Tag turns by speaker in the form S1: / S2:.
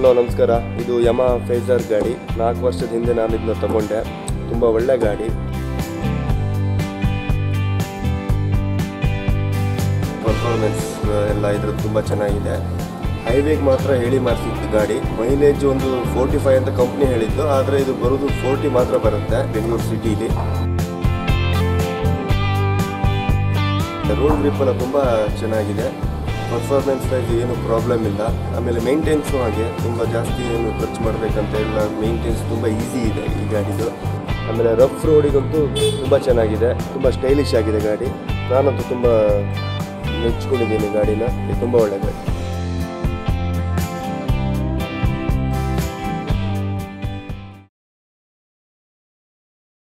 S1: Hello ನಮಸ್ಕಾರ. ಇದು ಯಮಾ ಫೇಜರ್ ಗಾಡಿ. 4 ವರ್ಷದ ಹಿಂದೆ ನಾನು ಇದನ್ನ ತಗೊಂಡೆ. ತುಂಬ ಒಳ್ಳೆ ಗಾಡಿ. ಪರ್ಫಾರ್ಮೆನ್ಸ್ ಎಲ್ಲ ಇದ್ರದ್ದು ತುಂಬ ಚೆನ್ನಾಗಿದೆ. ಹೈವೇಗೆ ಮಾತ್ರ ಹೇಳಿ ಮಾಡಿಸಿದ್ದು ಗಾಡಿ. ಮೈಲೇಜ್ ಒಂದು 45 ಅಂತ ಕಂಪ್ನಿ ಹೇಳಿದ್ದು, ಆದರೆ ಇದು ಬರೋದು 40 ಮಾತ್ರ ಬರುತ್ತೆ ಬೆಂಗಳೂರು ಸಿಟಿಲಿ. ರೋಡ್ ಗ್ರಿಪ್ ಎಲ್ಲ ತುಂಬ ಚೆನ್ನಾಗಿದೆ. ಪರ್ಫಾರ್ಮೆನ್ಸ್ ಏನು ಪ್ರಾಬ್ಲಮ್ ಇಲ್ಲ. ಆಮೇಲೆ ಮೇಂಟೆನ್ಸು ಹಾಗೆ ತುಂಬ ಜಾಸ್ತಿ ಏನು ಖರ್ಚು ಮಾಡಬೇಕಂತ ಇಲ್ಲ. ಮೇಂಟೆನ್ಸ್ ತುಂಬ ಈಸಿ ಇದೆ ಈ ಗಾಡಿದು. ಆಮೇಲೆ ರಫ್ ರೋಡಿಗಂತೂ ತುಂಬ ಚೆನ್ನಾಗಿದೆ. ತುಂಬ ಸ್ಟೈಲಿಶ್ ಆಗಿದೆ ಗಾಡಿ. ನಾನಂತೂ ತುಂಬ ಮೆಚ್ಕೊಂಡಿದ್ದೀನಿ ಗಾಡಿನ. ಇದು ತುಂಬ ಒಳ್ಳೆ ಗಾಡಿ.